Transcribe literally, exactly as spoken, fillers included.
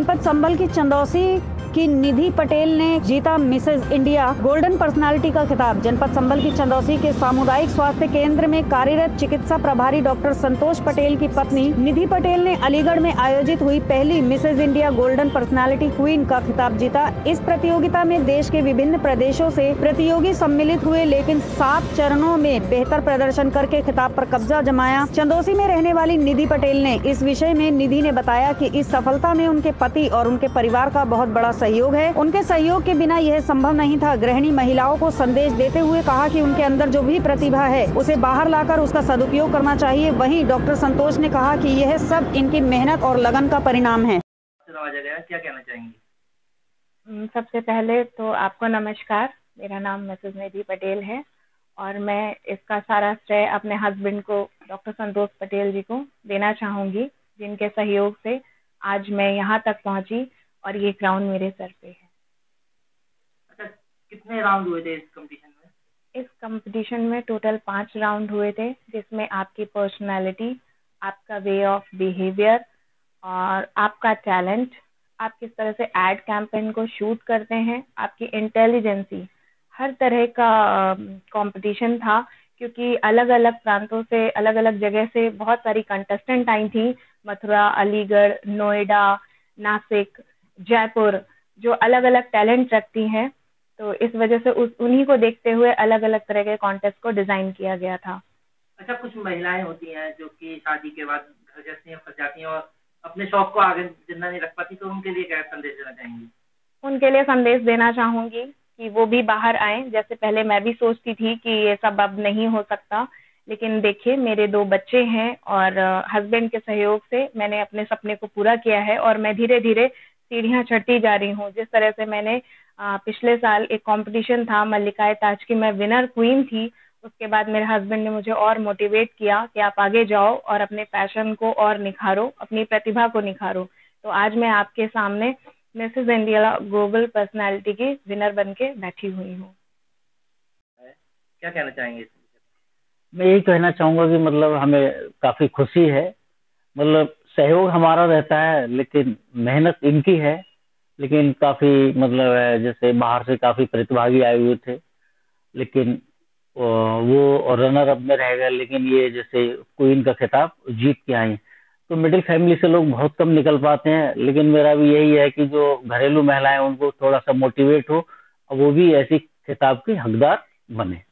जनपद संभल की चंदौसी की निधि पटेल ने जीता मिसेज इंडिया गोल्डन पर्सनालिटी का खिताब। जनपद संभल की चंदौसी के सामुदायिक स्वास्थ्य केंद्र में कार्यरत चिकित्सा प्रभारी डॉक्टर संतोष पटेल की पत्नी निधि पटेल ने अलीगढ़ में आयोजित हुई पहली Mrs India golden personality queen का खिताब जीता। इस प्रतियोगिता में देश के विभिन्न प्रदेशों से प्रतियोगी सम्मिलित हुए, लेकिन सात चरणों में बेहतर प्रदर्शन करके खिताब पर कब्जा जमाया। चंदौसी में रहने वाली निधि पटेल ने इस विषय में निधि ने बताया कि इस सफलता में उनके पति और उनके परिवार का बहुत बड़ा सहयोग है। उनके सहयोग के बिना यह संभव नहीं था। गृहिणी महिलाओं को संदेश देते हुए कहा कि उनके अंदर जो भी प्रतिभा है उसे बाहर लाकर उसका सदुपयोग करना चाहिए। वहीं डॉक्टर संतोष ने कहा कि यह सब इनकी मेहनत और लगन का परिणाम है। क्या कहना चाहेंगे? सबसे पहले तो आपको नमस्कार। मेरा नाम मिसेज निधि पटेल है और मैं इसका सारा श्रेय अपने हस्बैंड को डॉक्टर संतोष पटेल जी को देना चाहूंगी, जिनके सहयोग से आज मैं यहाँ तक पहुँची और ये क्राउन मेरे सर पे है। अच्छा, कितने राउंड हुए थे इस कंपटीशन में? इस कंपटीशन में टोटल पांच राउंड हुए थे, जिसमें आपकी पर्सनालिटी, आपका वे ऑफ बिहेवियर और आपका टैलेंट, आप किस तरह से एड कैंपेन को शूट करते हैं, आपकी इंटेलिजेंसी, हर तरह का कंपटीशन था। क्योंकि अलग अलग प्रांतों से, अलग अलग जगह से बहुत सारी कंटेस्टेंट आई थी। मथुरा, अलीगढ़, नोएडा, नासिक, जयपुर, जो अलग अलग टैलेंट रखती हैं। तो इस वजह से उस उन्हीं को देखते हुए अलग अलग तरह के कॉन्टेस्ट को डिजाइन किया गया था। अच्छा, कुछ महिलाएं होती हैं जो कि शादी के बाद घर जाती हैं, फंस जाती हैं और अपने शौक को आगे जिंदा नहीं रख पाती, तो उनके लिए क्या संदेश देना चाहेंगी? उनके लिए संदेश देना चाहूंगी कि वो भी बाहर आए। जैसे पहले मैं भी सोचती थी कि ये सब अब नहीं हो सकता, लेकिन देखिए मेरे दो बच्चे हैं और हस्बैंड के सहयोग से मैंने अपने सपने को पूरा किया है और मैं धीरे धीरे सीढ़ियां चढ़ती जा रही हूँ। जिस तरह से मैंने आ, पिछले साल एक कंपटीशन था मल्लिकाए ताज की, मैं विनर क्वीन थी। उसके बाद मेरे हस्बैंड ने मुझे और मोटिवेट किया कि आप आगे जाओ और अपने पैशन को और निखारो, अपनी प्रतिभा को निखारो। तो आज मैं आपके सामने मिसेज इंडिया ग्लोबल पर्सनालिटी की विनर बन के बैठी हुई हूँ। क्या कहना चाहेंगे? मैं यही कहना चाहूंगा कि मतलब हमें काफी खुशी है। मतलब सहयोग हमारा रहता है, लेकिन मेहनत इनकी है। लेकिन काफी मतलब है, जैसे बाहर से काफी प्रतिभागी आए हुए थे, लेकिन वो रनर अप में रह गए। लेकिन ये जैसे क्वीन का खिताब जीत के आई। तो मिडिल फैमिली से लोग बहुत कम निकल पाते हैं, लेकिन मेरा भी यही है कि जो घरेलू महिलाएं उनको थोड़ा सा मोटिवेट हो और वो भी ऐसी खिताब की हकदार बने।